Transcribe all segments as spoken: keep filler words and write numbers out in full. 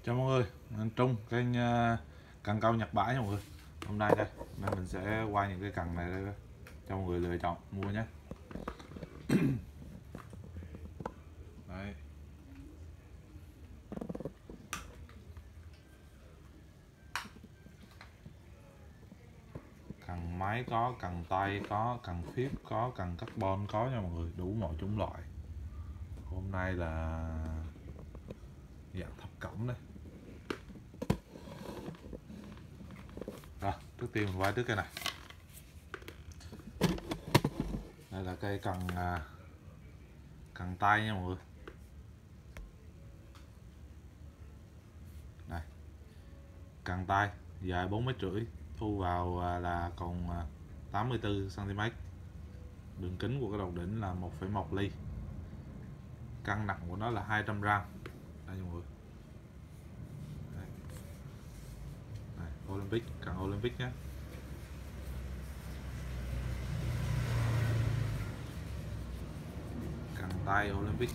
Chào mọi người, mình Trung, kênh uh, cần câu Nhật Bãi nha mọi người. Hôm nay đây, nên mình sẽ quay những cái cần này đây cho mọi người lựa chọn mua nhé. Đấy. Cần máy có, cần tay có, cần phíp có, cần carbon có nha mọi người, đủ mọi chủng loại. Hôm nay là dạng thập cẩm đây. Rồi, trước tiên mình quay trước cái này. Đây là cây cần uh, cần tay nha mọi người. Này, cần tay dài bốn mét rưỡi, thu vào là còn tám mươi tư xăng ti mét. Đường kính của cái đầu đỉnh là một phẩy một ly. Cân nặng của nó là hai trăm gram. Đây mọi người. Đây. Này, Olympic, cần Olympic nhé. Cần tay Olympic.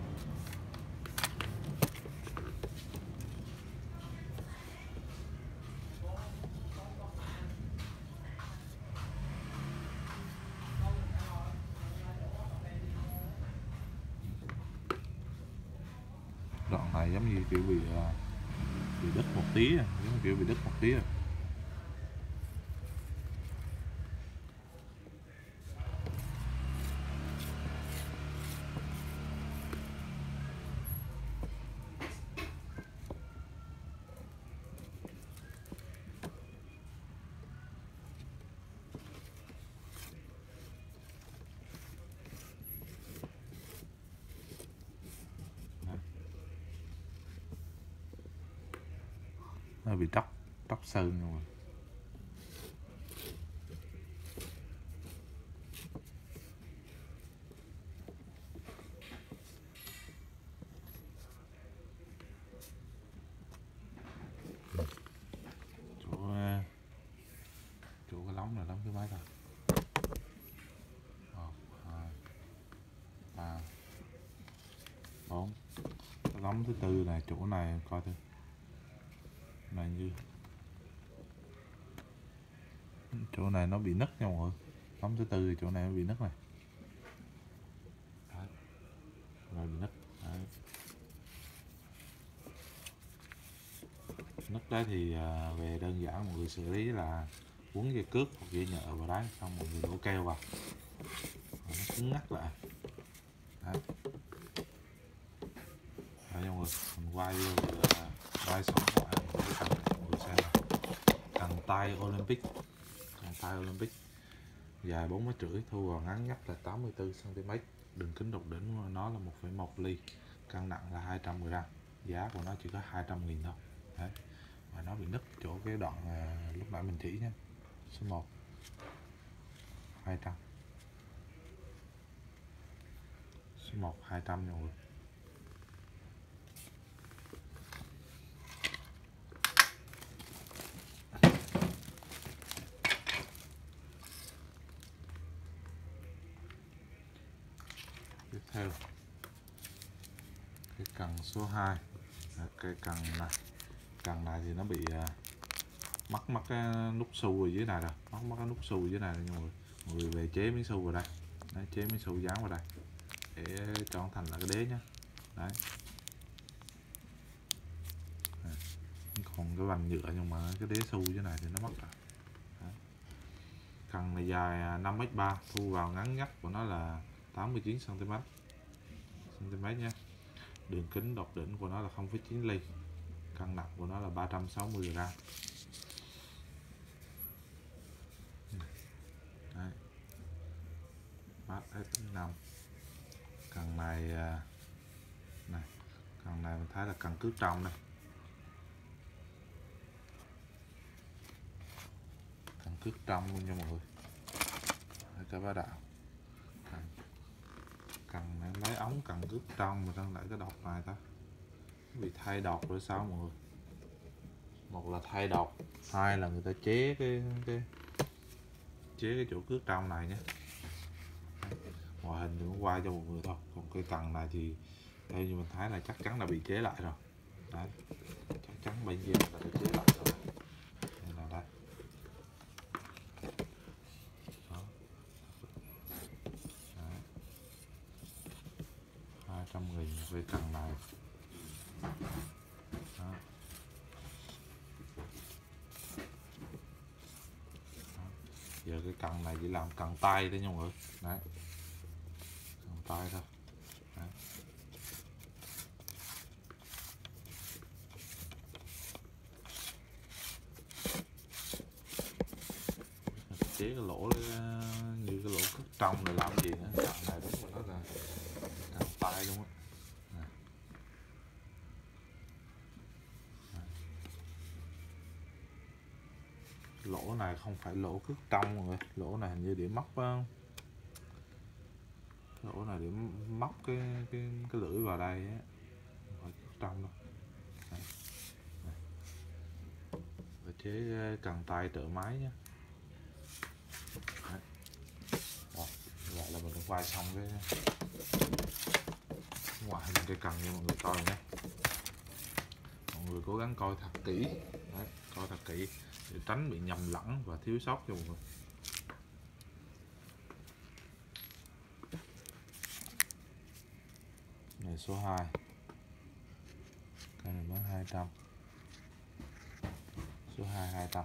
Đoạn này giống như kiểu bị bị đứt một tí, giống như kiểu bị đứt một tí rồi. Nó bị tróc tróc sơn rồi. Chỗ chỗ cái lóng là lóng thứ mấy rồi? Một, hai, ba, bốn. Cái lóng thứ tư này, chỗ này coi thử. Này như chỗ này nó bị nứt nha mọi người. Lóng thứ tư thì chỗ này nó bị nứt này. Đấy. Rồi bị nứt. Đấy. Nứt đấy thì về đơn giản mọi người xử lý là quấn dây cước hoặc dây nhợ vào đấy, xong mọi người đổ keo vào, rồi nó cứng ngắt lại. Đấy. Đấy mọi người, mình quay vô quay xong lại cái cần mọi người xem này. Cần tay Olympic, cần tay Olympic dài bốn mét rưỡi, thu vào ngắn nhất là tám mươi tư xăng ti mét. Đường kính độc đỉnh của nó là một phẩy một ly, cân nặng là hai trăm gram, giá của nó chỉ có hai trăm nghìn thôi. Đấy. Và nó bị nứt chỗ cái đoạn à, lúc nãy mình chỉ nhé. Số một hai trăm, số một hai trăm nha mọi người. Tiếp theo cái cần số hai là cái cần này. Cần này thì nó bị uh, mắc mắc cái nút xu ở dưới này rồi, mắc mắc cái nút xu ở dưới này rồi mọi người. Mọi người về chế miếng xu vào đây. Đấy, chế miếng xu dán vào đây để cho nó thành là cái đế nhé. Đấy. Đấy. Còn cái bằng nhựa nhưng mà cái đế xu dưới này thì nó mất rồi. Đấy. Cần này dài năm mét ba, thu vào ngắn nhất của nó là tám mươi chín xăng ti mét nhé. Đường kính độc đỉnh của nó là không phẩy chín ly, cân nặng của nó là ba trăm sáu mươi gram. Đấy. Mát ép năm. Cần này này, cần này mình thấy là cần cước trong đây. Cần cước trong luôn nha mọi người. Đây, cái bá đạo. Cần, cần này lấy ống cần cước trong mà đang lại cái đọt này ta. Bị thay đọt rồi sao mọi người? Một là thay đọt, hai là người ta chế cái cái chế cái chỗ cước trong này nhé. Ngoại hình thì cũng quay cho một người thôi, còn cái cần này thì theo như mình thấy là chắc chắn là bị chế lại rồi. Đấy, chắc chắn bên kia là phải chế lại rồi. Đây là đây. Đó. Đấy. hai trăm nghìn về cần này. Đó. Giờ cái cần này chỉ làm cần tay thôi nha mọi người. Đấy, cần tay thôi. Đấy. Chế cái lỗ như cái lỗ cất trong này làm gì nữa. Cần này đúng là nó là cần tay luôn á. Lỗ này không phải lỗ cất trong mọi người, lỗ này hình như để móc á. Lỗ này để móc cái cái cái lưỡi vào đây á, không phải cất trong đâu. Đây. Đây. Và chế cần tay trợ máy nhé. Đấy. Rồi, vậy là mình đã quay xong cái ngoại hình cây cần cho mọi người coi nhé. Mọi người cố gắng coi thật kỹ. Đấy, coi thật kỹ để tránh bị nhầm lẫn và thiếu sót cho mọi người. Này số hai, cây này bán hai trăm, số hai hai trăm.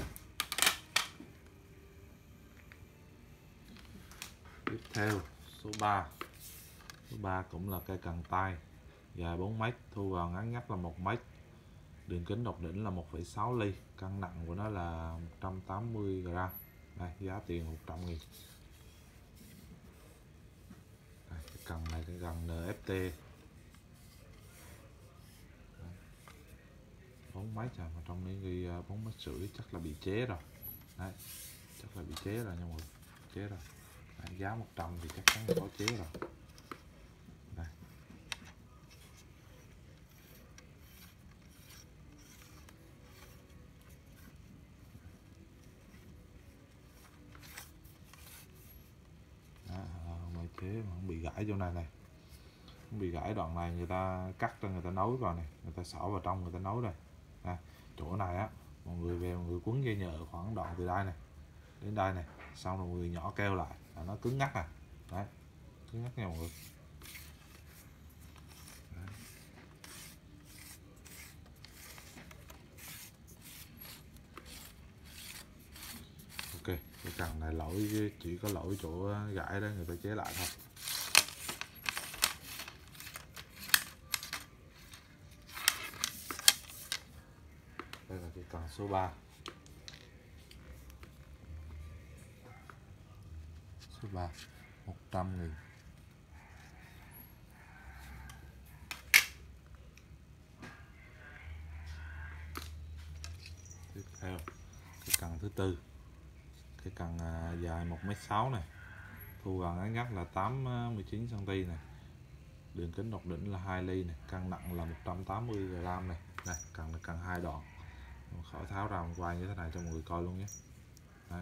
Tiếp theo số ba, số ba cũng là cây cần tay, dài bốn mét, thu vào ngắn nhất là một mét, đường kính độc đỉnh là một phẩy sáu ly, cân nặng của nó là một trăm tám mươi gram. Đây, giá tiền một trăm nghìn. Đây, cái cần này cái cần en ép tê bốn mét rồi, mà trongนี้ghi bốn mét rưỡi, chắc là bị chế rồi. Đấy, chắc là bị chế rồi nha mọi người, chế rồi. Đấy, giá một trăm thì chắc chắn có chế rồi. Đây. Đó, máy chế mà không bị gãy chỗ này này, không bị gãy đoạn này người ta cắt ra, người ta nối vào này, người ta xỏ vào trong, người ta nối đây. Đây, chỗ này á, mọi người về mọi người quấn dây nhợ khoảng đoạn từ đây này đến đây này, xong rồi mọi người nhỏ keo lại là nó cứng ngắc à. Đấy, cứng ngắc nha mọi người. Đấy. Ok, cái cần này lỗi chỉ có lỗi chỗ gãy đó, người ta chế lại thôi. Đây là cái cần số ba. Số ba một trăm nghìn. Tiếp theo cái cần thứ tư, cái cần dài một mét sáu này, thu vào ngắn nhất là tám mươi chín xăng ti mét này, đường kính độc đỉnh là hai ly này, cân nặng là một trăm tám mươi gram này. Đây, cần là cần hai đoạn, khỏi tháo ra quay như thế này cho mọi người coi luôn nhé. Đấy.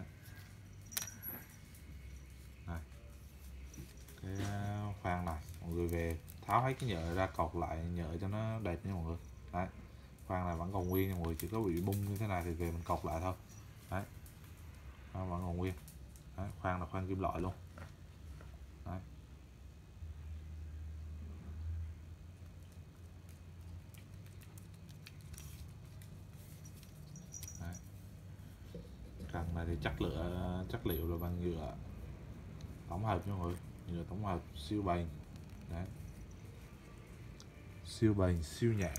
Đây. Cái khoan này mọi người về tháo hết cái nhợ ra, cột lại nhợ cho nó đẹp nha mọi người. Đấy, khoan này vẫn còn nguyên nha mọi người, chỉ có bị bung như thế này thì về mình cột lại thôi. Đấy, nó vẫn còn nguyên. Đấy, khoan là khoan kim loại luôn. Đấy. Đấy. Cần này thì chất lựa chất liệu là bằng nhựa tổng hợp nha mọi người, nhựa tổng hợp siêu bền. Đấy, siêu bền siêu nhẹ.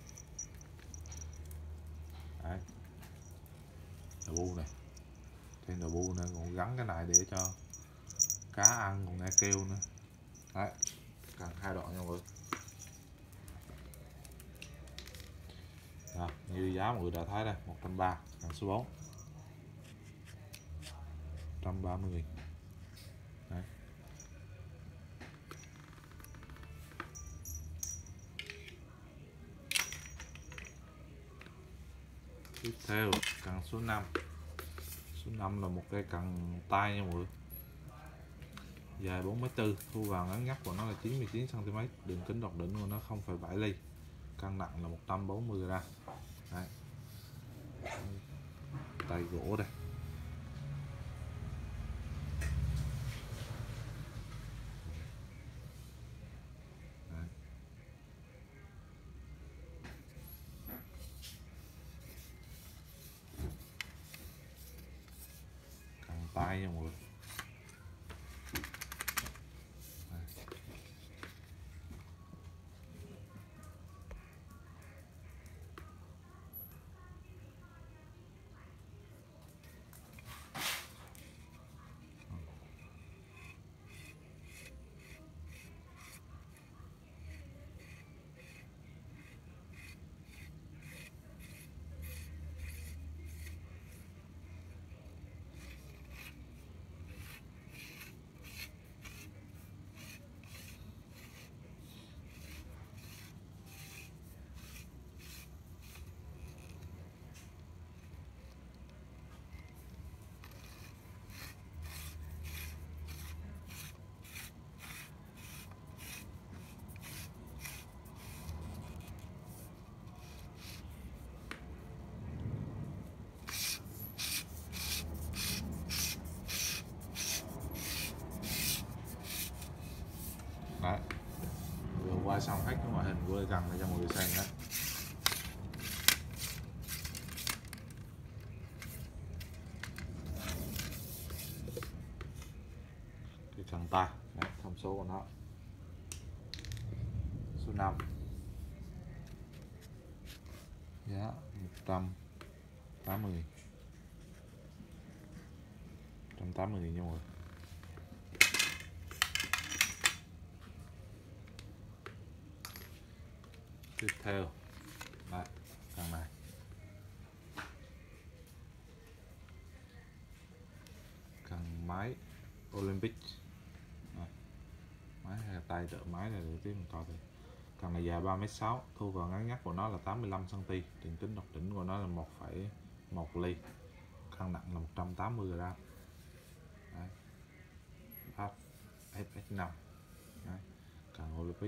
Đấy, đầu bu này, trên đầu bu này còn gắn cái này để cho cá ăn, còn nghe kêu nữa. Đấy, cần hai đoạn nha mọi người. Rồi, như giá mọi người đã thấy đây, một trăm ba mươi, cần số bốn, một trăm ba mươi nghìn. Đấy. Tiếp theo cần số năm. Số năm là một cây cần tay nha mọi người, dài bốn mét tư, thu vào ngắn nhất của nó là chín mươi chín xăng ti mét, đường kính độc đỉnh của nó không phẩy bảy ly, cân nặng là một trăm bốn mươi gram. Đấy. Tay gỗ đây. Đấy. Căng tay nha mọi người. Đấy. Vừa quay xong hết cái ngoại hình của dây cần này cho mọi người xem đấy. Cái cần tay, đấy, thông số của nó. Số năm. Giá một trăm tám mươi. một trăm tám mươi nha mọi người. Tiếp theo đấy, cần này cần máy Olympic. Đấy. Máy hay là tay trợ máy này để tiếp mình coi thì cần này dài ba mét sáu, thu vào ngắn nhất của nó là tám mươi lăm xăng ti mét, đường kính độc đỉnh của nó là một phẩy một ly, cân nặng là một trăm tám mươi gram. Đấy. ép ét năm. Đấy. Cần Olympic.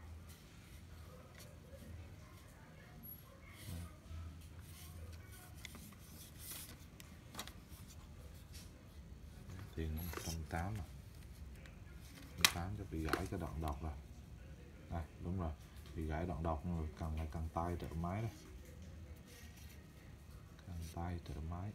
Tiền một trăm tám mươi, một trăm tám cho bị gãy cái đoạn độc rồi. Đây, đúng rồi, bị gãy đoạn độc rồi, cần lại cần tay trợ máy đây. Cần tay trợ máy.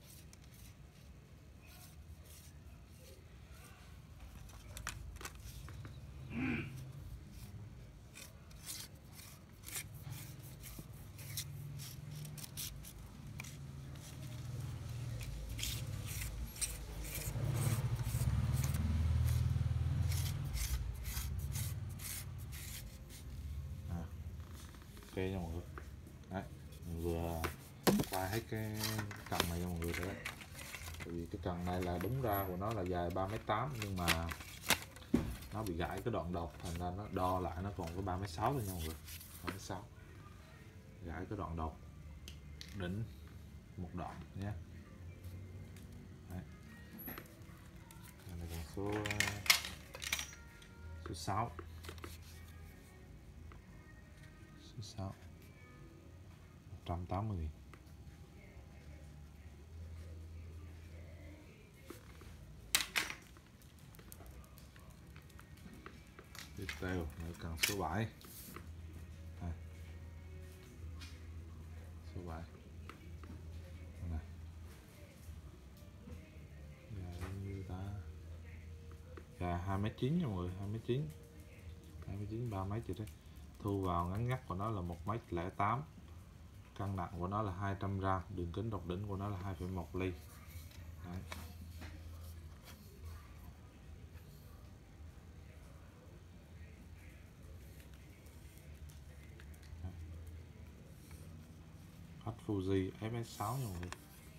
Ok nha mọi người. Đấy, mình vừa qua hết cái cần này cho mọi người đấy. Tại vì cái cần này là đúng ra của nó là dài ba mét tám, nhưng mà nó bị gãy cái đoạn độc, thành ra nó đo lại nó còn có ba mét sáu thôi nha mọi người. ba mét sáu. Gãy cái đoạn độc đỉnh một đoạn nhé. Đấy. Cái này còn số số sáu. Số sáu. một trăm tám mươi. Tiếp theo là cần số bảy. Đây. Số bảy. Này. Dài bao nhiêu ta? Dài hai mét chín nha mọi người, hai mét chín. hai mét chín, ba mét vậy đấy. Thu vào ngắn nhất của nó là một mét lẻ tám. Cân nặng của nó là hai trăm gram, đường kính độc đỉnh của nó là hai phẩy một ly. Đấy. Fuji ép ét sáu nha mọi người.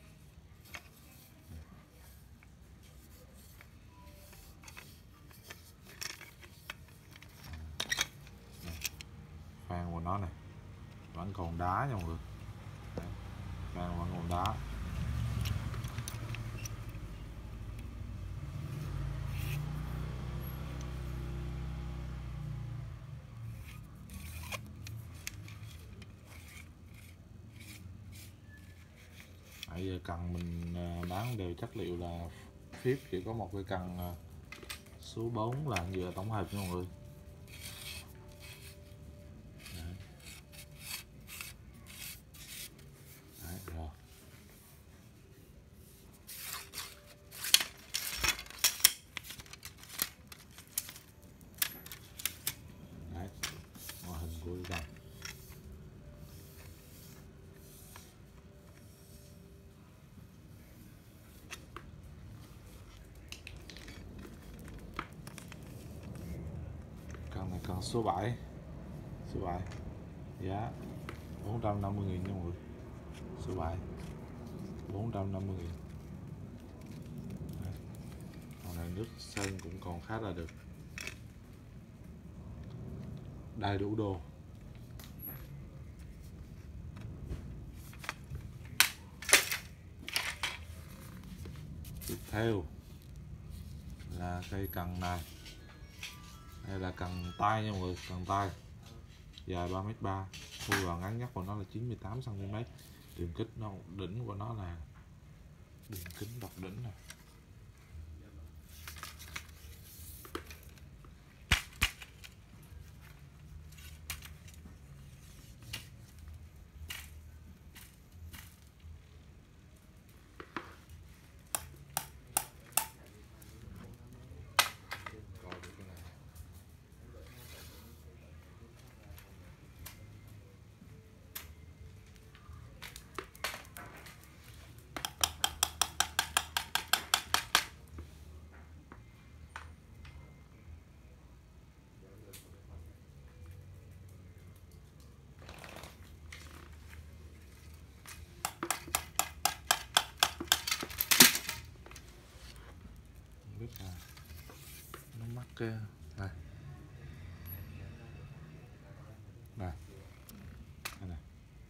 Phan của nó này vẫn còn đá nha mọi người. Phan vẫn còn đá. Nãy giờ cần mình bán đều chất liệu là phíp, chỉ có một cái cần số bốn là nhựa tổng hợp nha mọi người. Đấy. Đấy, rồi. Đấy, mô hình của cái cần. Cần này cần số bảy, số bảy, giá bốn trăm năm mươi nghìn nha mọi người. Số bảy bốn trăm năm mươi nghìn. Còn này nước sơn cũng còn khá là được, đầy đủ đồ. Tiếp theo là cây cần này. Đây là cần tay nha mọi người, cần tay dài ba mét ba, thu vào ngắn nhất của nó là chín mươi tám xăng ti mét. Đường kính nó đỉnh của nó là đường kính độc đỉnh này. Biết là nó mắc cái này này này cái này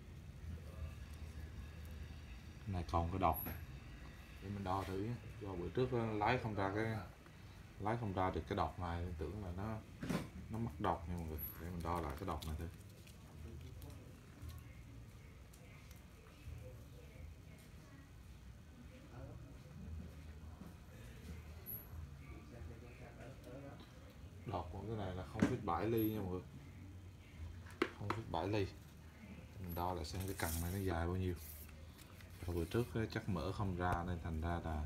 cái này còn cái đọt này để mình đo thử nhé. Do bữa trước lái không ra cái lái không ra được cái đọt này, tưởng là nó nó mắc đọt nha mọi người. Để mình đo lại cái đọt này thôi. Đọt của cái này là không phẩy bảy ly nha mọi người, không phẩy bảy ly. Mình đo lại xem cái cần này nó dài bao nhiêu. Rồi bữa trước chắc mở không ra nên thành ra là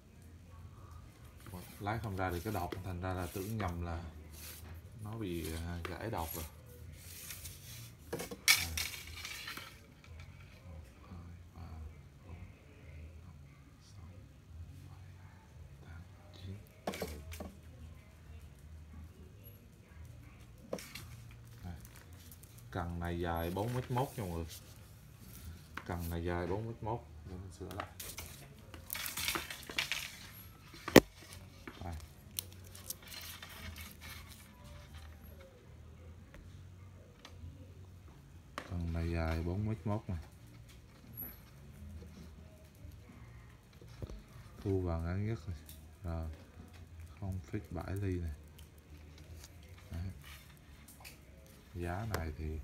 lái không ra được cái đọt, thành ra là tưởng nhầm là nó bị gãy đọt rồi. Cần này dài bốn mét mốt nha mọi người. Cần này dài bốn mét mốt. Để mình sửa lại. Đây. Cần này dài bốn mét mốt này. Thu vào ngắn nhất này. Rồi không phẩy bảy ly này. Đấy. Giá này thì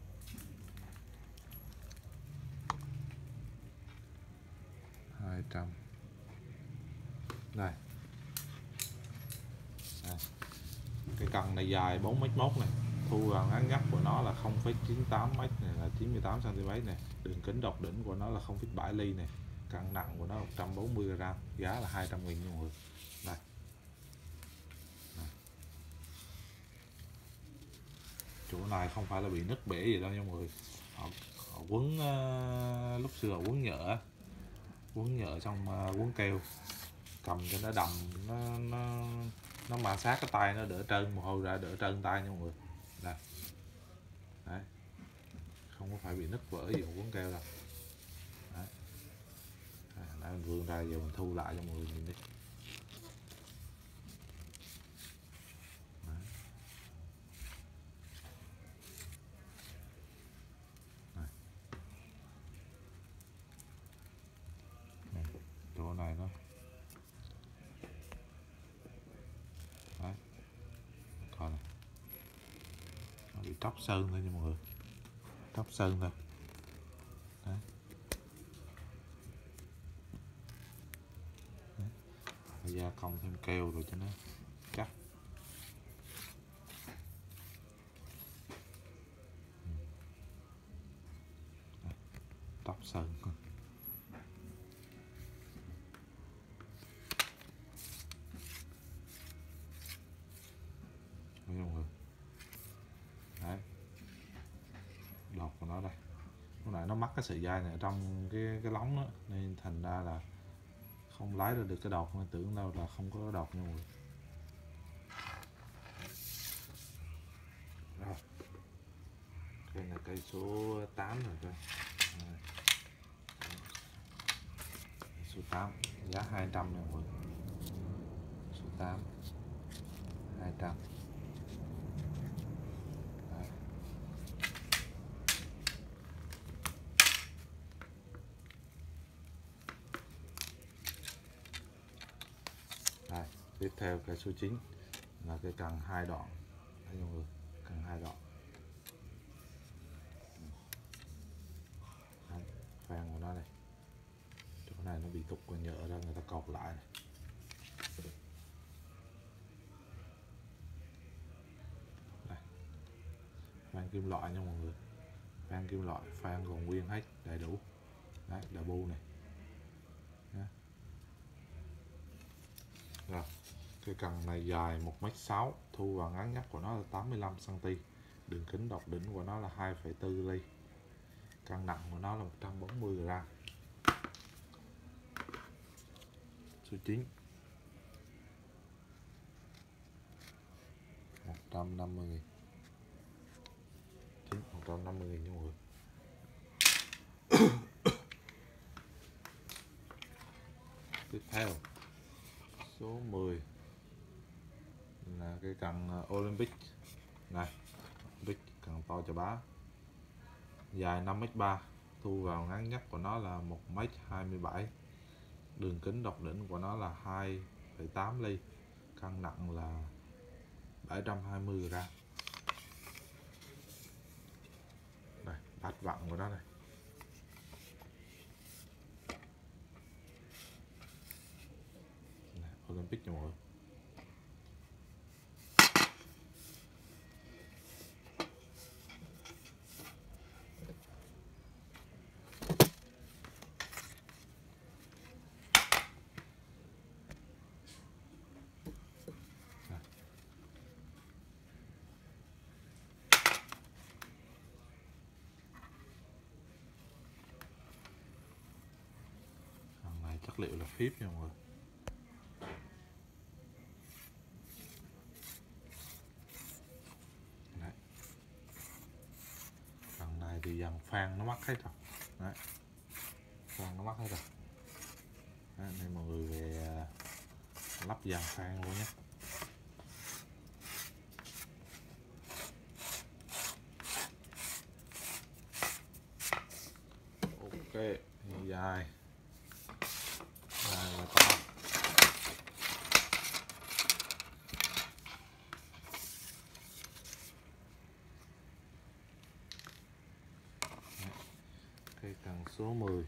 hai trăm. Đây. Đây. Cái cần này dài bốn mét mốt này, thu vào ngắn nhất của nó là không phẩy chín tám mét này, là chín mươi tám xăng ti mét này. Đường kính độc đỉnh của nó là không phẩy bảy ly này. Cân nặng của nó một trăm bốn mươi gam, giá là hai trăm nghìn nha mọi người. Đây. Đây. Chỗ này không phải là bị nứt bể gì đâu nha mọi người. Họ, họ quấn uh, lúc xưa họ quấn nhựa, quấn nhựa xong uh, quấn keo, cầm cho nó đầm, nó nó nó ma sát cái tay, nó đỡ trơn mồ hôi ra, đỡ trơn tay nha mọi người. Đây. Đấy. Không có phải bị nứt vỡ gì quấn keo đâu. Đấy. Đấy, mình vươn ra giờ mình thu lại cho mọi người nhìn đi. Đấy. Đây. Đây. Chỗ này nó đấy, coi này, nó bị tróc sơn thôi nha mọi người, tróc sơn thôi. Đấy. gia công thêm keo rồi cho nó chắc. Tóc sơn mấy mọi người. Đấy, đọt của nó đây. Lúc nãy nó mắc cái sợi dây này ở trong cái cái lóng đó nên thành ra là không lái ra được cái đọt, nên tưởng đâu là không có đọt nha mọi người. Rồi, cây là cây số tám rồi coi. Số tám giá hai trăm nha mọi người. Số tám hai trăm. Đấy. Đây, tiếp theo cái số chín là cái cần hai đoạn. Đấy mọi người, cần hai đoạn. Đấy, phan của nó đây. Chỗ này nó bị tục còn nhựa ra, người ta cột lại này. Đây, phan kim loại nha mọi người. Phan kim loại, phan còn nguyên hết, đầy đủ. Đấy, đà bu này. Đấy. Rồi, cái cần này dài một mét sáu, thu vào ngắn nhất của nó là tám mươi lăm xăng ti mét, đường kính đọc đỉnh của nó là hai phẩy bốn ly, cân nặng của nó là một trăm bốn mươi gam. Số chín một trăm năm mươi nghìn, chín một trăm năm mươi nghìn nha mọi người. Tiếp theo số mười là cái cần Olympic này, Olympic cần to cho bá, dài năm mét ba, thu vào ngắn nhất của nó là một mét hai mươi bảy, đường kính đọc đỉnh của nó là hai phẩy tám ly, cân nặng là bảy trăm hai mươi gam. Đây, bát vặn của nó này. Này, Olympic nha mọi người. Chất liệu là phíp nha mọi người. Đấy. Phần này thì dàn phan nó mắc hết rồi. Đấy. Phan nó mắc hết rồi. Đấy, nên mọi người về lắp dàn phan luôn nhé. Ok, dài dài và to. Cây cần số mười,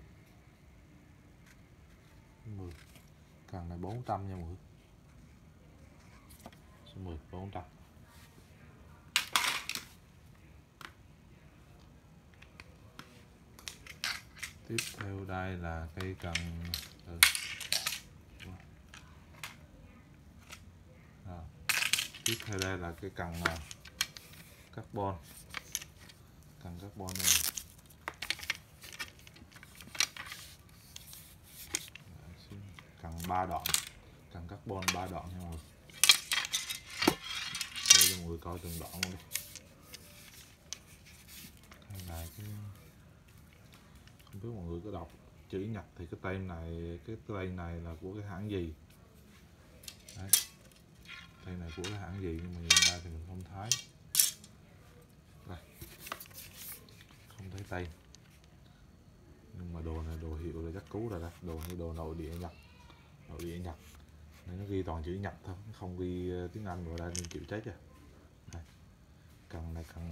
mười, cần này bốn trăm nha mọi người. Số mười bốn trăm. Tiếp theo đây là cây cần ừ. À, tiếp theo đây là cái cần uh, carbon, cần carbon này. Cần ba đoạn, cần carbon ba đoạn nha mọi người. Để cho mọi người coi từng đoạn luôn đi. Hay là cái không biết mọi người có đọc chữ Nhật thì cái tem này, cái tem này là của cái hãng gì. Đấy. Tem này của cái hãng gì nhưng mà hiện nay thì mình không thấy. Đây. Không thấy tem. Nhưng mà đồ này đồ hiệu là chắc cú rồi đó, đồ như đồ nội địa Nhật. Nội địa Nhật. Nên nó ghi toàn chữ Nhật thôi, không ghi tiếng Anh vào đây nên chịu chết rồi. Đây. Cần này cần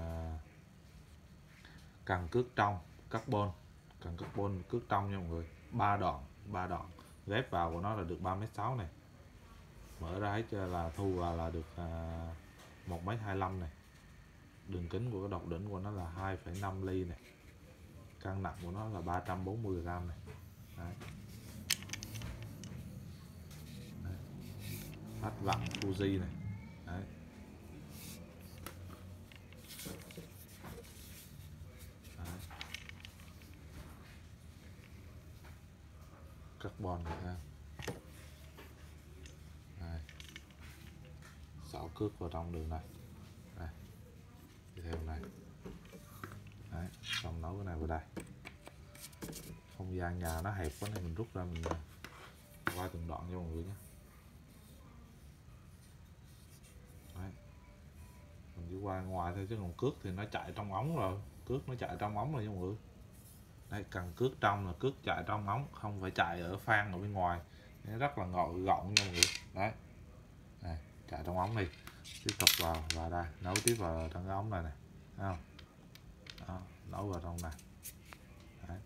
cần cước trong carbon, cần carbon cước trong nha mọi người, ba đoạn, ba đoạn ghép vào của nó là được ba mét sáu này, mở ra hết là thu vào là được à, một mét hai mươi lăm này. Đường kính của cái độc đỉnh của nó là hai phẩy năm ly này. Cân nặng của nó là ba trăm bốn mươi gram này. Đấy. Đấy. Phát vặn Fuji này. Đấy. Đấy. Carbon này ha. Đây. Xỏ cước vào trong đường này. Đây. Đi theo này. Đấy. Xong nấu cái này vào đây. Không gian nhà nó hẹp quá nên mình rút ra mình qua từng đoạn cho mọi người nhé. Đấy. Mình chỉ qua ngoài thôi chứ còn cước thì nó chạy trong ống rồi, cước nó chạy trong ống rồi nha mọi người. Đây, cần cước trong là cước chạy trong ống, không phải chạy ở phan ở bên ngoài. Nó rất là ngọt gọn nha mọi người. Đấy. Này, chạy trong ống đi. Tiếp tục vào và đây, nấu tiếp vào trong cái ống này này. Thấy không? Đó, nấu vào trong này. Đấy.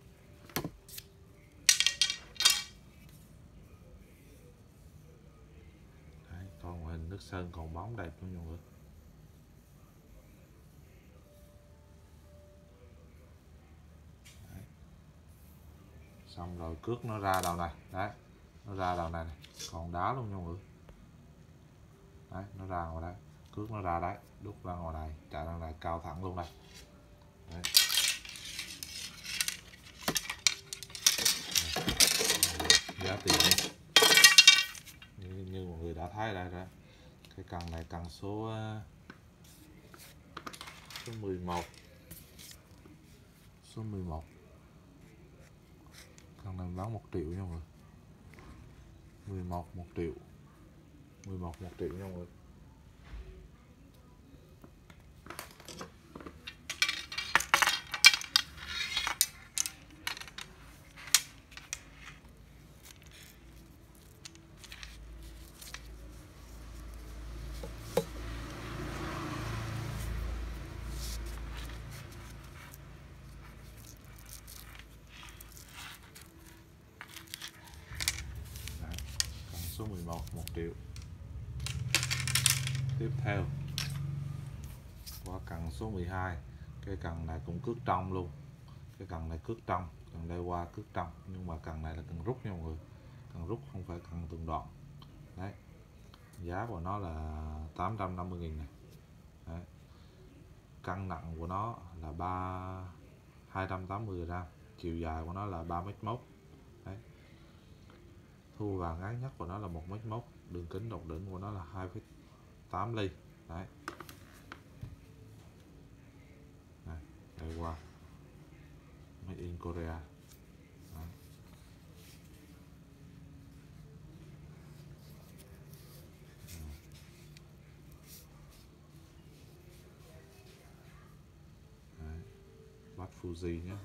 Đấy, còn hình nước sơn còn bóng đẹp luôn mọi người. Đấy. Xong rồi cước nó ra đầu này. Đấy, nó ra đầu này, này. Còn đá luôn nha mọi người. Đấy, nó ra ngoài đấy, cước nó ra đấy, đút ra ngoài này, chạy ra này cao thẳng luôn đây. Đấy. Giá tiền như, như mọi người đã thấy đây đó. Cái cần này cần số số mười một, số mười một. Cần này bán một triệu nha mọi người. mười một một triệu, mười một một triệu nha mọi người. Số mười một một triệu. Tiếp theo qua cần số mười hai. Cái cần này cũng cước trong luôn. Cái cần này cước trong, cần đây qua cước trong, nhưng mà cần này là cần rút nha mọi người. Cần rút không phải cần từng đoạn. Đấy. Giá của nó là tám trăm năm mươi nghìn này. Đấy. Cân nặng của nó là ba hai trăm tám mươi gram, chiều dài của nó là ba mét mốt. Đấy. Thu vào ngắn nhất của nó là một mét mốt, đường kính độc đỉnh của nó là hai phẩy tám ly. Đấy. Này, đây qua Made in Korea. Đấy. Đấy. Bát Fuji nhé.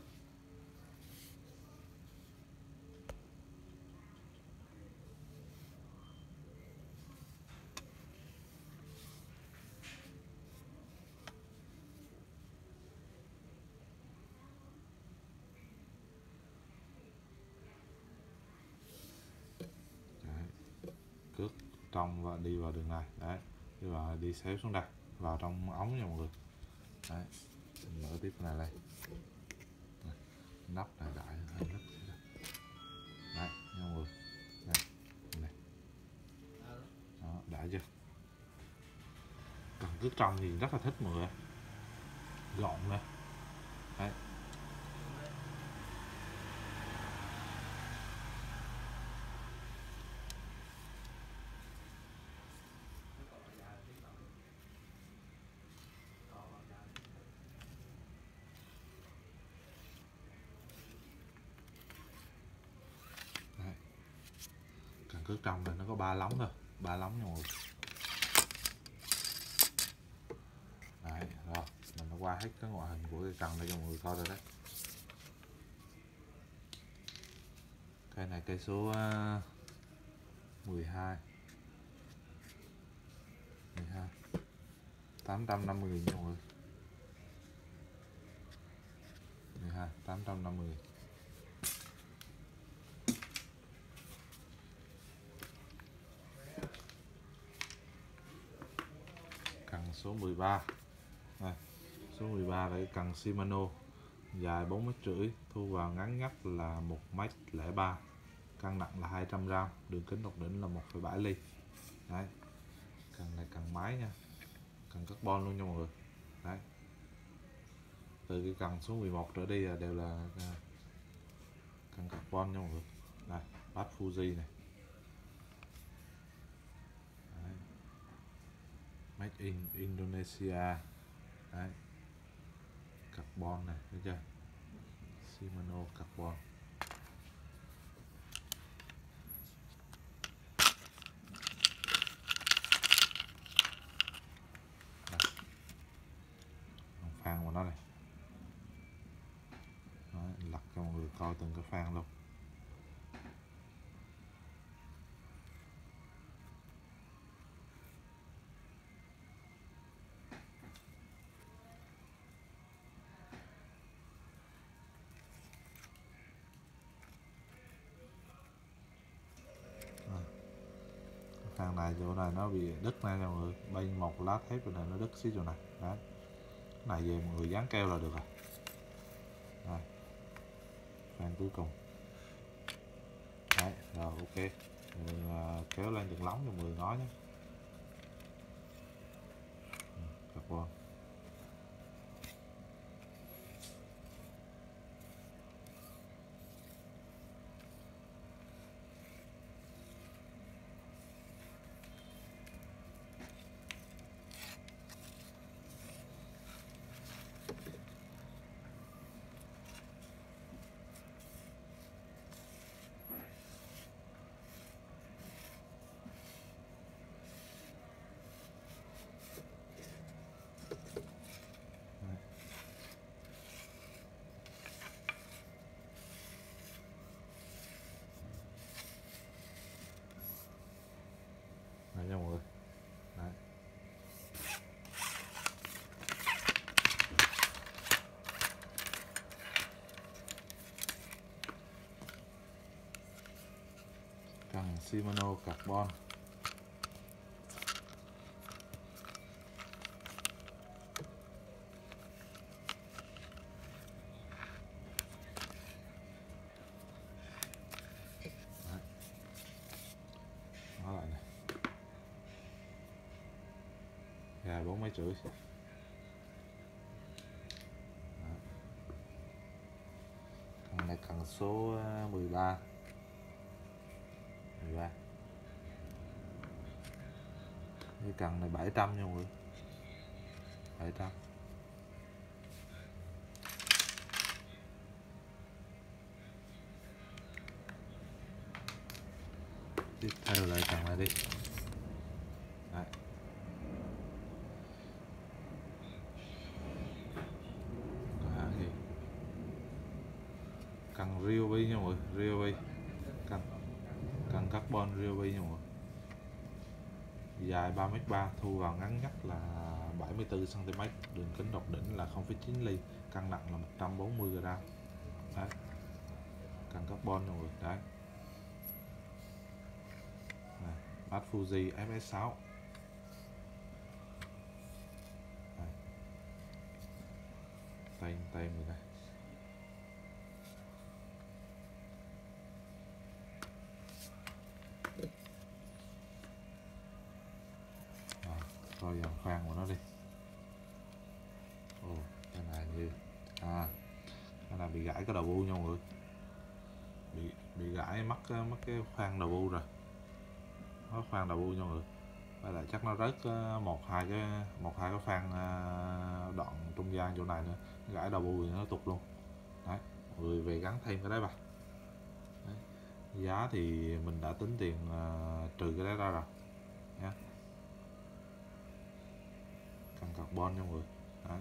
Cước trong và đi vào đường này. Đấy, đi vào, đi xéo xuống đây, vào trong ống nha mọi người. Đấy, mình mở tiếp cái này lên. Đây, nắp này đại hơi nắp. Đấy nha mọi người. Đây, này. Đó, đã chưa? Cần cước trong thì rất là thích mọi người. Gọn nè. Đấy. Cước trong này nó có ba lóng thôi, ba lóng nha mọi người. Đấy, rồi mình đã qua hết cái ngoại hình của cái cần đây cho mọi người coi rồi đấy. Cây này cây số mười hai, mười hai, tám trăm năm mươi nghìn nha mọi người. mười hai, tám trăm năm mươi nghìn. số mười ba. Đây, số mười ba là cái cần Shimano dài bốn mét rưỡi, thu vào ngắn nhất là một mét lẻ ba, cân nặng là hai trăm gam, đường kính độc đỉnh là một phẩy bảy ly. Đấy, cần này cần máy nha, cần carbon luôn nha mọi người. Đấy, từ cái cần số mười một trở đi là đều là cần carbon nha mọi người. Đây, bát Fuji này. Đấy, made in Indonesia. Đấy, carbon này, thấy chưa? Shimano carbon. Phan của nó này. Đấy, lật cho mọi người coi từng cái phan luôn. Phan này chỗ này nó bị đứt này nha mọi người, bên một lá thép bên này nó đứt xíu chỗ này. Đấy, cái này về mọi người dán keo là được rồi. Đây, phan cuối cùng. Đấy, rồi ok, rồi, à, kéo lên từng lóng cho mọi người ngó nhé. Ừ, carbon. Đấy nha mọi người. Đấy. Cần Shimano carbon. Đấy. Nó lại này. Dài bốn mấy rưỡi. Cần này cần số mười ba. mười ba. Cái cần này bảy trăm nha mọi người. bảy trăm. Tiếp theo lại cần này đi. Đấy. Cần Ryobi nha mọi người, Ryobi. Cần cần carbon Ryobi nha mọi người. Dài ba mét ba, thu vào ngắn nhất là bảy mươi tư xăng ti mét, đường kính độc đỉnh là không phẩy chín ly, cân nặng là một trăm bốn mươi gam. Đấy, cần carbon nha mọi người. Đấy, này, bát Fuji ép ét sáu. Đây, tay tay người này. Coi dòng khoan của nó đi. Ồ, cái này như à, cái này bị gãy cái đầu bu nha mọi người. Bị bị gãy mất mất cái khoan đầu bu rồi. Nó khoan đầu bu nha mọi người. Vậy là chắc nó rớt một hai cái một hai cái khoan đoạn trung gian chỗ này nữa, gãy đầu bu thì nó tụt luôn. Đấy, mọi người về gắn thêm cái đấy vào. Đấy. Giá thì mình đã tính tiền uh, trừ cái đấy ra rồi nha. Cần carbon nha mọi người. Đấy.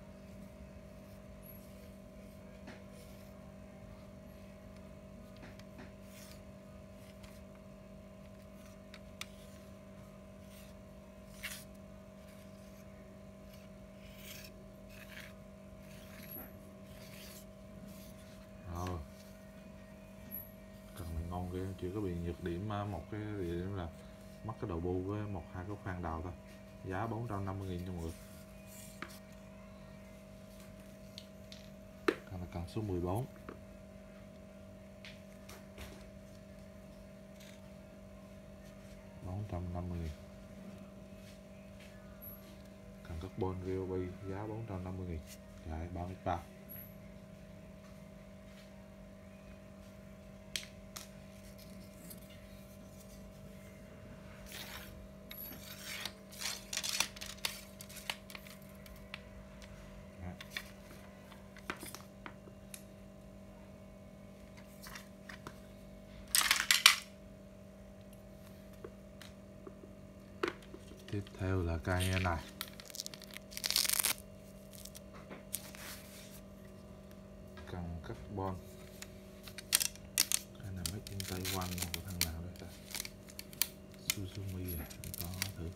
Rồi. Cần này ngon ghê, chỉ có bị nhược điểm một cái điểm là mất cái đầu bu với một hai cái khoan đầu thôi. giá bốn trăm năm mươi nghìn cho mọi người. Còn là cần số mười bốn, bốn trăm năm mươi nghìn. Cần carbon Ryobi giá bốn trăm năm mươi nghìn, dài ba mét ba. Tiếp theo là cây này. Cần carbon. Cái này mấy in Taiwan của thằng nào đấy ta? Suzumi à, mình có thử.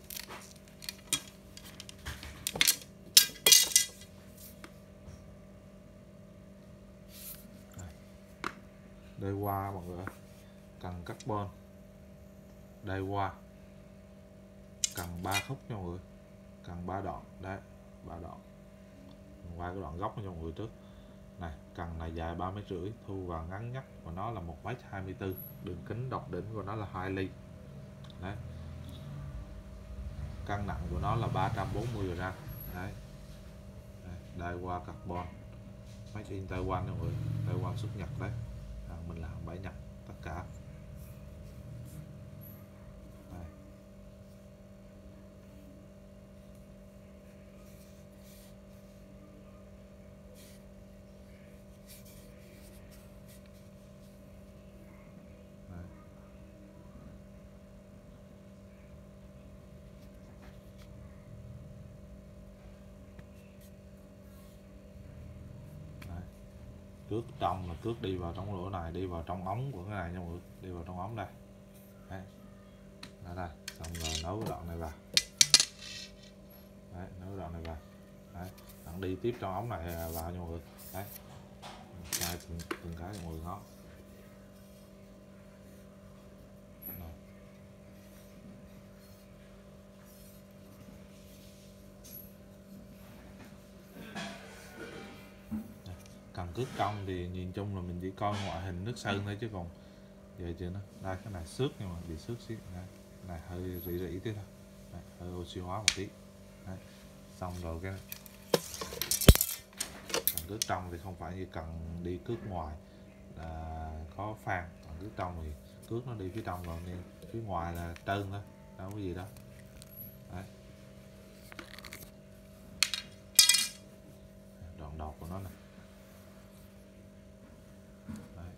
Đây qua mọi người. Cần carbon. Đây qua. Cần ba khúc nha mọi người, cần ba đoạn đấy, ba đoạn. Mình quay cái đoạn gốc cho mọi người trước này. Cần này dài ba mét rưỡi, thu vào ngắn nhất của nó là một mét hai mươi tư, đường kính đọc đỉnh của nó là hai ly đấy. Cân nặng của nó là ba trăm bốn mươi gram đấy. Đây qua carbon made in Taiwan nha mọi người, Taiwan xuất Nhật đấy, à, mình làm bãi Nhật tất cả. Đây. Đây. Đây. Cước trong là cước đi vào trong lỗ này, đi vào trong ống của cái này nha mọi người, đi vào trong ống đây. Đây. Đó đây, xong rồi nấu cái đoạn này vào. Đấy, nấu cái đoạn này vào. Đấy, bạn đi tiếp trong ống này vào nha mọi người. Đấy. Khai từng, từng cái cho mọi người ngó. Cần cước trong thì nhìn chung là mình chỉ coi ngoại hình nước sơn thôi chứ còn vậy chứ nó đây, cái này xước nhưng mà bị xước xíu này, này hơi rỉ rỉ tí thôi. Đây, hơi oxy hóa một tí. Đấy. Xong rồi cái cần cước trong thì không phải như cần đi cước ngoài là có phan, còn cước trong thì cước nó đi phía trong rồi nên phía ngoài là trơn thôi, đâu có gì đâu. Đấy. Đoạn đọt của nó nè. Đấy.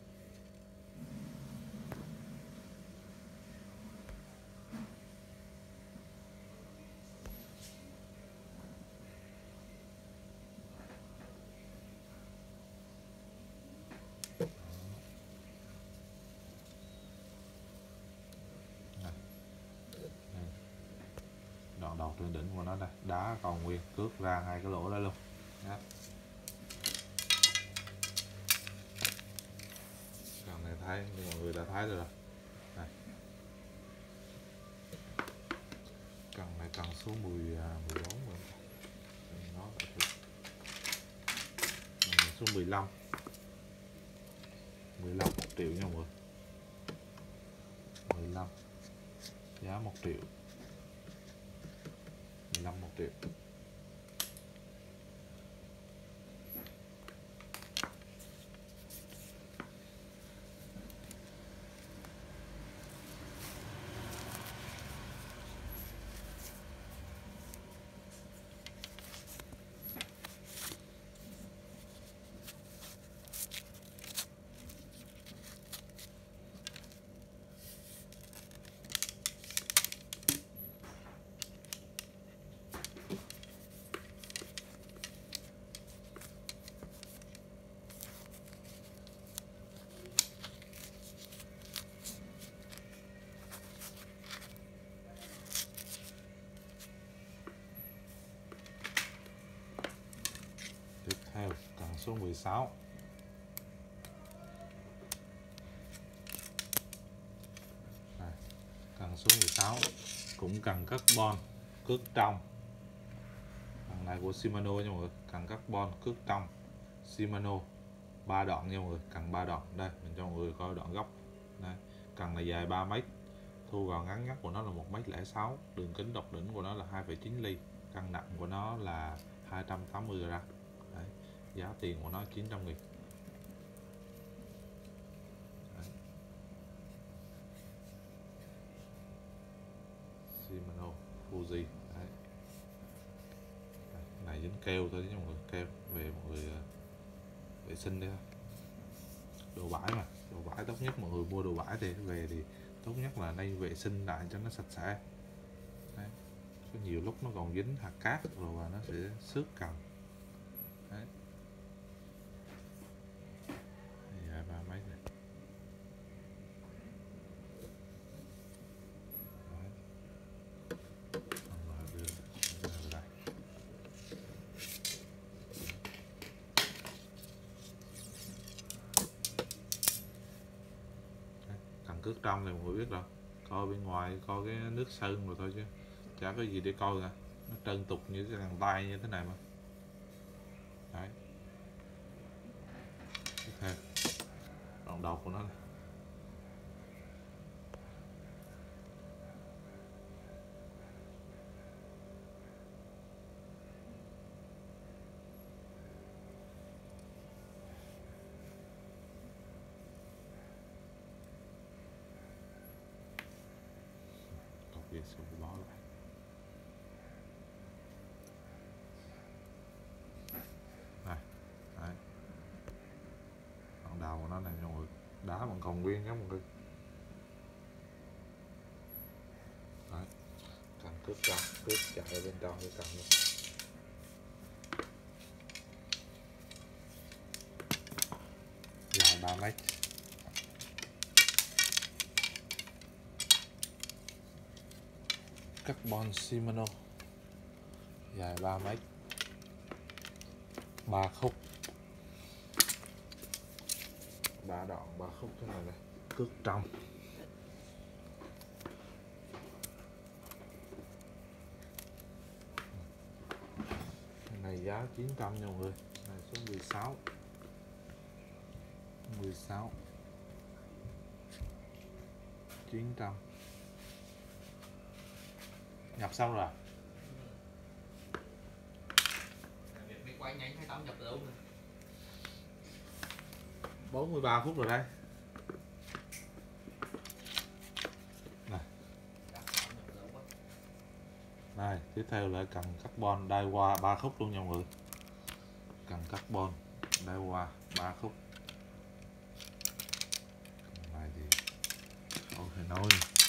Đoạn đọt trên đỉnh của nó đây, đá còn nguyên, cước ra ngay cái lỗ đó luôn. Đấy. Cần này thấy như mọi người đã thấy rồi. Đây. Cần này cần số mười, mười bốn rồi. Nó số mười lăm. mười lăm một triệu nha mọi người. mười lăm giá một triệu. mười lăm một triệu. Tiếp theo cần số mười sáu. Đây, cần số mười sáu cũng cần carbon. cước trong. Thằng này của Shimano nha mọi người, cần carbon cước trong Shimano, ba đoạn nha mọi người, cần ba đoạn. Đây mình cho mọi người coi đoạn gốc. Đây, cần là dài ba mét, thu vào ngắn nhất của nó là một mét lẻ sáu, đường kính độc đỉnh của nó là hai phẩy chín ly, cân nặng của nó là hai trăm tám mươi gram. Đấy, giá tiền của nó chín trăm nghìn. Đấy. Shimano Fuji. Đấy. Đấy, này dính keo thôi chứ mọi người, keo về mọi người vệ sinh đi thôi. Đồ bãi mà, đồ bãi tốt nhất mọi người mua đồ bãi thì về thì tốt nhất là nên vệ sinh lại cho nó sạch sẽ. Đấy. Có nhiều lúc nó còn dính hạt cát rồi và nó sẽ xước cầm. Đấy. Dài ba mấy này. Đấy. Rồi đưa, đưa vào đây. Đấy. Cần cước trong thì mọi người biết rồi, coi bên ngoài coi cái nước sơn rồi thôi chứ chả có gì để coi cả, nó trơn tục như cái găng tay như thế này mà. Đấy. Tiếp theo đoạn đầu của nó này. Cọc kia sẽ bó lại. Này. Đấy. Đoạn đầu của nó này mọi người, đá vẫn còn nguyên nhá mọi người. Đấy. Cần cước trong, cước chạy ở bên trong cái cần luôn. Dài ba mét. Carbon Shimano, dài ba mét, ba khúc, ba đoạn ba khúc thế này này, cước trong. Cái này giá chín trăm nha mọi người. Này số mười sáu, mười sáu, chín trăm. Nhập xong rồi. Việc đi quay nhanh hay tao nhập từ đâu rồi? bốn mươi ba phút rồi đây. Này. Này, tiếp theo là cần carbon Daiwa ba khúc luôn nha mọi người. Cần carbon Daiwa ba khúc. Còn này thì không thể nói.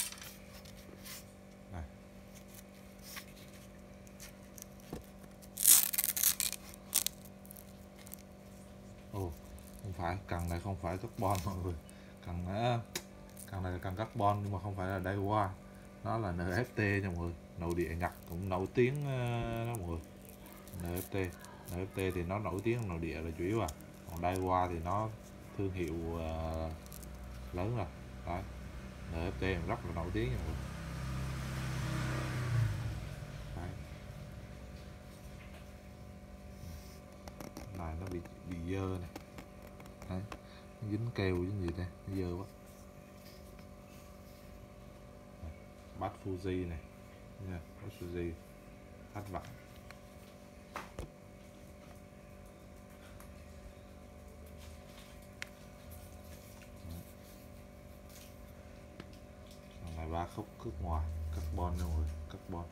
Này. Ồ, không phải, cần này không phải carbon mọi người. Cần nó cần này là cần carbon nhưng mà không phải là Daiwa. Nó là en ép tê nha mọi người, nội địa Nhật cũng nổi tiếng đó mọi người. en ép tê, en ép tê thì nó nổi tiếng nội địa là chủ yếu à, còn Daiwa thì nó thương hiệu uh, lớn rồi. Đấy, en ép tê rất là nổi tiếng nha mọi người. Đấy. Này nó bị bị dơ này. Đấy, nó dính keo dính gì đây, nó dơ quá. Bát Fuji này nha, bát Fuji hát vặn. Còn này ba khúc cước ngoài, carbon nha mọi người, carbon.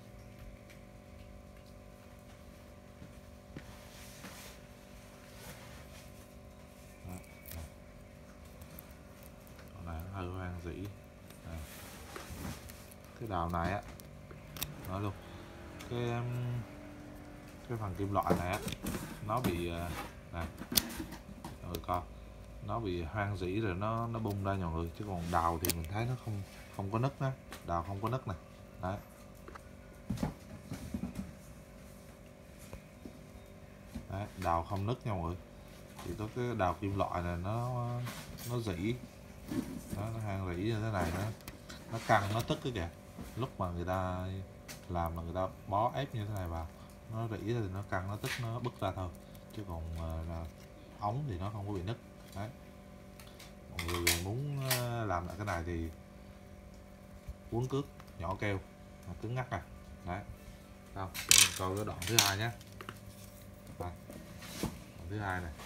Còn này hơi hoang dĩ. Đây. Cái đào này á, nói luôn, cái cái phần kim loại này á, nó bị này, mọi người coi, nó bị hoang dĩ rồi nó nó bung ra mọi người, chứ còn đào thì mình thấy nó không không có nứt á, đào không có nứt này. Đấy. Đấy, đào không nứt nha mọi người, chỉ có cái đào kim loại này nó nó dỉ, nó, nó hoang dĩ như thế này, nó nó căng nó tức cái kìa. Lúc mà người ta làm là người ta bó ép như thế này vào, nó rỉ thì nó căng, nó tức, nó bứt ra thôi, chứ còn là ống thì nó không có bị nứt. Đấy, mọi người muốn làm lại cái này thì uốn cước nhỏ keo cứng ngắc này. Đấy, không, để mình coi cái đoạn thứ hai nhé. Đây, đoạn thứ hai này.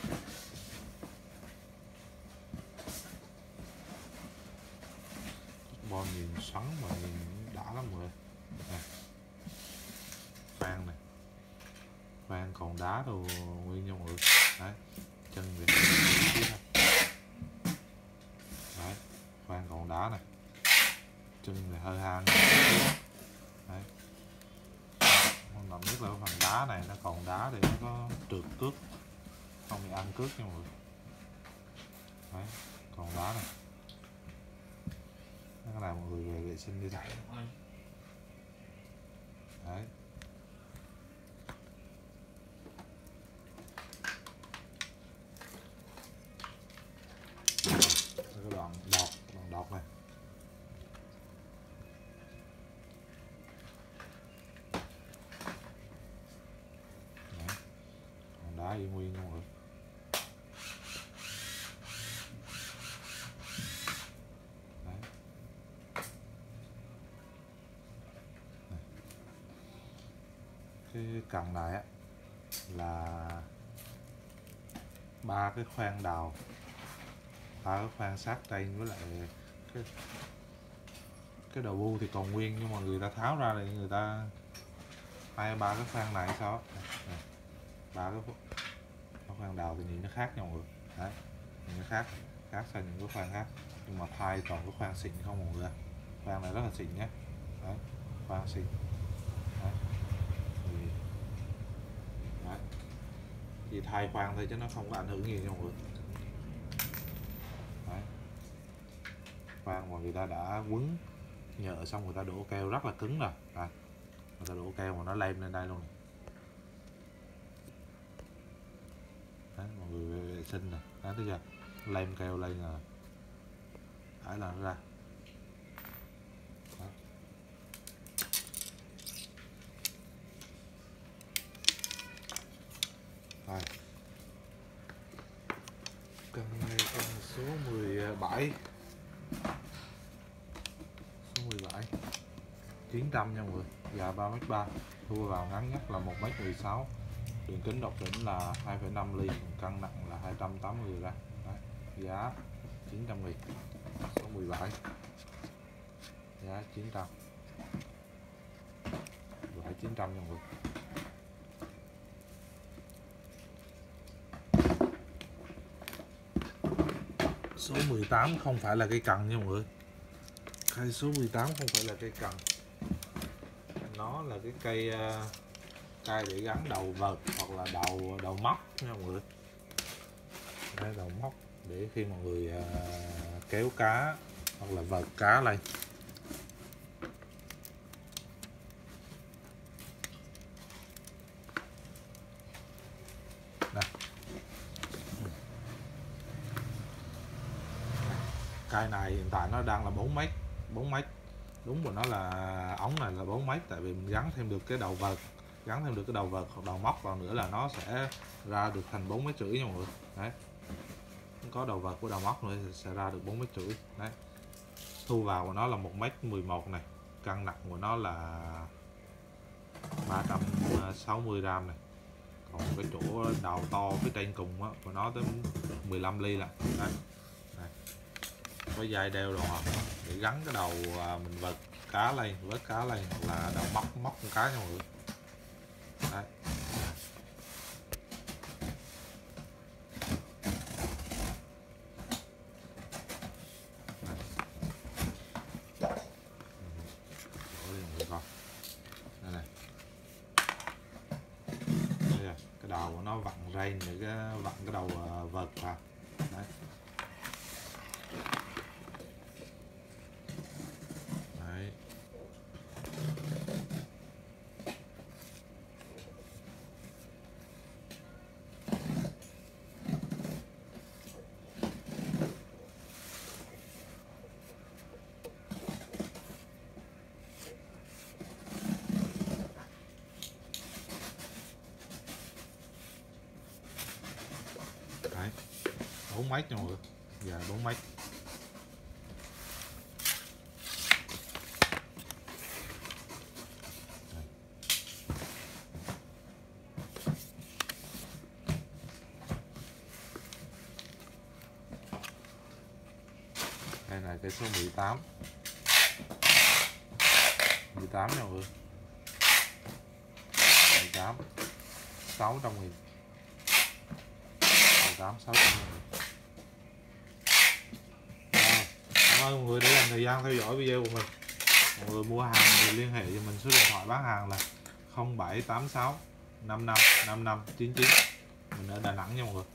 Carbon nhìn xoắn mà nhìn đã lắm rồi. Này, khoan này, khoan còn đá đồ nguyên nha mọi người. Đấy, chân thì đấy, khoan còn đá này, chân thì hơi hang. Đấy, làm nhất là cái phần đá này nó còn đá thì nó có trượt cước, không bị ăn cước nha mọi người. Đấy, còn đá này, cái này mọi người về vệ sinh đi này. Đấy, cái đoạn đọt, đoạn đọt này. Đấy, còn đá y nguyên không rồi. Đấy, cái cần này á là ba cái khoan đào, ba cái khoan sát trên với lại cái cái đầu bu thì còn nguyên, nhưng mà người ta tháo ra thì người ta hai ba cái khoan này sao ba cái, cái khoan đào thì nhìn nó khác nhau rồi. Đấy, nhìn nó khác khác so những cái khoan khác, nhưng mà thay toàn cái khoan xịn không mọi người. Khoan này rất là xịn nhé. Đấy, khoan xịn. Đấy. Thì, đấy, chỉ thay khoan thôi chứ nó không có ảnh hưởng gì nha mọi người. Đấy, khoan mà người ta đã quấn nhựa xong người ta đổ keo rất là cứng rồi. Đây, người ta đổ keo mà nó lem lên đây luôn. Đấy, mọi người vệ sinh này, đấy, thấy chưa, lem keo lên là phải là nó ra. Đó. Đây, cần này cần số mười bảy, số mười bảy chín trăm nha mọi người, dài ba mét ba, thua vào ngắn nhất là một mét mười sáu, đường kính độc đỉnh là hai phẩy năm ly, cân nặng là hai trăm tám mươi gram. Đấy, giá chín trăm nghìn, số mười bảy, giá chín trăm, loại chín trăm nha mọi người. Số mười tám không phải là cây cần nha mọi người, cây số mười tám không phải là cây cần, nó là cái cây uh, cây để gắn đầu vợt hoặc là đầu đầu móc nha mọi người. Đây, đầu móc để khi mọi người uh, kéo cá hoặc là vợt cá lên. Đây, cây này hiện tại nó đang là bốn mét, bốn mét đúng rồi, nó là ống này là bốn mét, tại vì mình gắn thêm được cái đầu vợt, gắn thêm được cái đầu vợt hoặc đầu móc vào nữa là nó sẽ ra được thành bốn mét rưỡi nha mọi người. Đấy, có đầu vợt của đầu móc nữa thì sẽ ra được bốn mét rưỡi. Đấy, thu vào của nó là một mét mười một này, cân nặng của nó là ba trăm sáu mươi gram này, còn cái chỗ đầu to phía trên cùng á của nó tới mười lăm ly là. Đấy, đây, có dây đeo rồi để gắn cái đầu mình vợt cá lên, vớt cá lên, hoặc là đầu móc móc con cá nha mọi người. Đấy, đây này, đây, cái đầu của nó vặn ray để cái vặn cái đầu vợt vào. Đấy, đấy, bốn mấy nha mọi người, dài bốn mấy. Đây là cái số mười tám, mười tám nha mọi người, mười tám, sáu trăm nghìn, mười tám, sáu trăm nghìn. Rồi, cảm ơn mọi người đã dành thời gian theo dõi video của mình. Mọi người mua hàng thì liên hệ cho mình, số điện thoại bán hàng là không bảy tám sáu năm năm năm năm chín chín, mình ở Đà Nẵng nha mọi người.